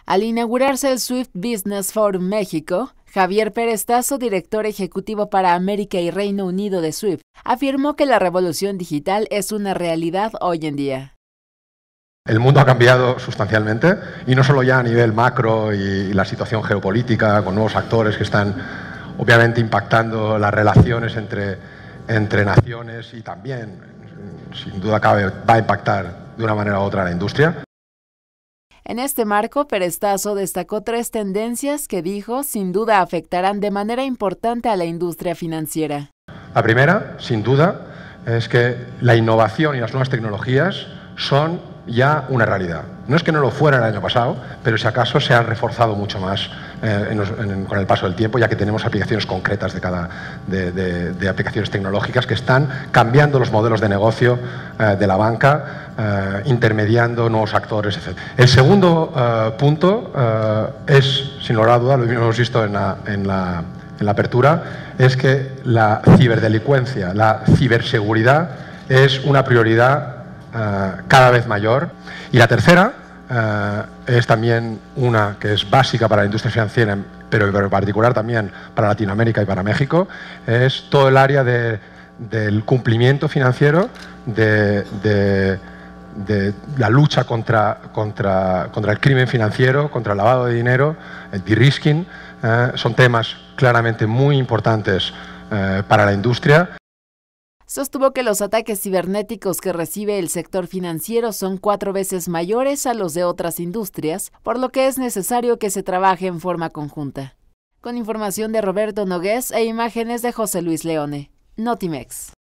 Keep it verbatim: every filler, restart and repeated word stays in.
Al inaugurarse el Swift Business Forum México, Javier Perestazo, director ejecutivo para América y Reino Unido de Swift, afirmó que la revolución digital es una realidad hoy en día. El mundo ha cambiado sustancialmente, y no solo ya a nivel macro y la situación geopolítica, con nuevos actores que están obviamente impactando las relaciones entre, entre naciones, y también, sin duda cabe, va a impactar de una manera u otra a la industria. En este marco, Perestazo destacó tres tendencias que dijo sin duda afectarán de manera importante a la industria financiera. La primera, sin duda, es que la innovación y las nuevas tecnologías son ya una realidad. No es que no lo fuera el año pasado, pero si acaso se han reforzado mucho más eh, en los, en, con el paso del tiempo, ya que tenemos aplicaciones concretas de, cada, de, de, de aplicaciones tecnológicas que están cambiando los modelos de negocio eh, de la banca, eh, intermediando nuevos actores, etcétera. El segundo eh, punto eh, es, sin lugar a duda, lo hemos visto en la, en la, en la apertura, es que la ciberdelincuencia, la ciberseguridad es una prioridad Uh, cada vez mayor. Y la tercera uh, es también una que es básica para la industria financiera, pero, pero en particular también para Latinoamérica y para México, es todo el área de, del cumplimiento financiero, de, de, de la lucha contra, contra, contra el crimen financiero, contra el lavado de dinero, el de-risking. Uh, son temas claramente muy importantes uh, para la industria. Sostuvo que los ataques cibernéticos que recibe el sector financiero son cuatro veces mayores a los de otras industrias, por lo que es necesario que se trabaje en forma conjunta. Con información de Roberto Nogués e imágenes de José Luis Leone, Notimex.